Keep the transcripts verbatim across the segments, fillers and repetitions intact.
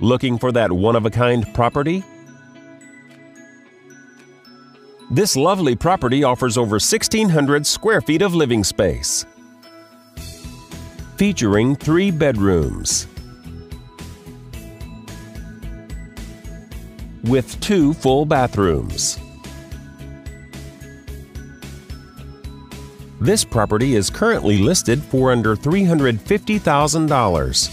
Looking for that one-of-a-kind property? This lovely property offers over sixteen hundred square feet of living space, featuring three bedrooms with two full bathrooms. This property is currently listed for under three hundred fifty thousand dollars.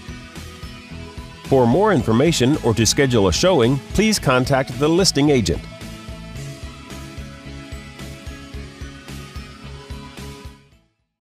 For more information or to schedule a showing, please contact the listing agent.